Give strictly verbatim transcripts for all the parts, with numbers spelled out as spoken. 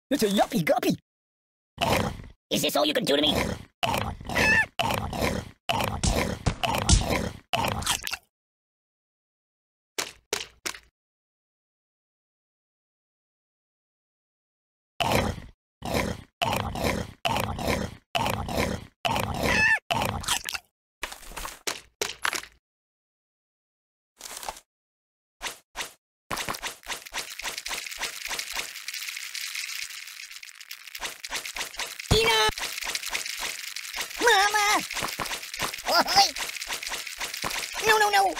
It's a yuppie guppy. Is this all you can do to me? Mama! Oh, wait. No, no, no!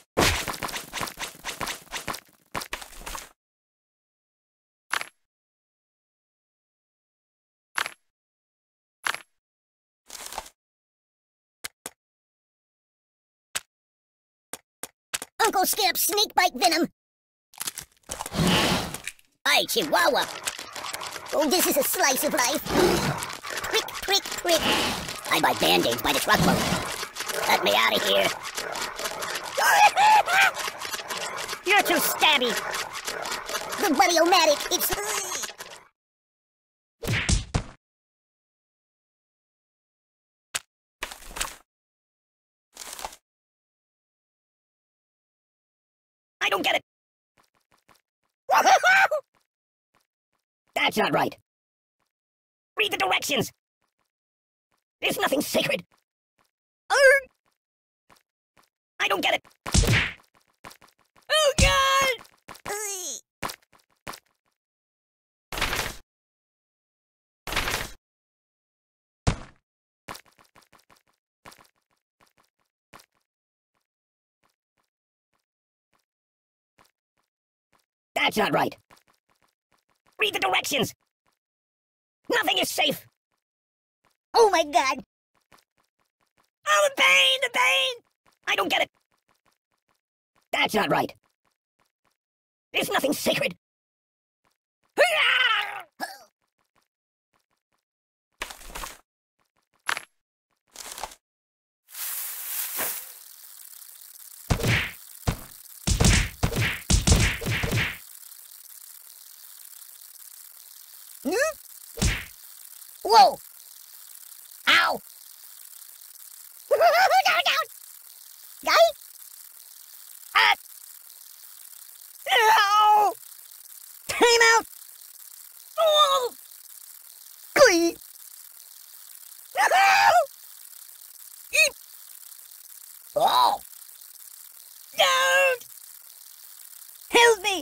Uncle Skip, snake bite venom! Hey, Chihuahua! Oh, this is a slice of life. Prick, prick, prick. I buy band-aids by the truckload. Let me out of here. You're too stabby. The buddy-o-matic, it's... I don't get it. That's not right. Read the directions. There's nothing sacred. Arr! I don't get it. Oh, God! That's not right. Read the directions. Nothing is safe. Oh, my God! Oh, the pain, the pain! I don't get it. That's not right. There's nothing sacred. Hmm? Whoa! Ow! Down, down! Guy? Ah! Ow! Time out! Oh! Glee! Oh! Don't! Help me!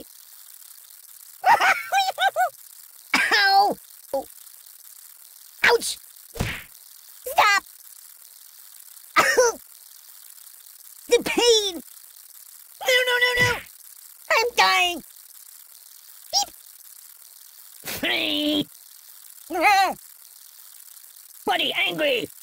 Ow! Oh. Ouch! Stop! Ow! The pain! No, no, no, no! I'm dying! Free! Ah, Buddy, angry!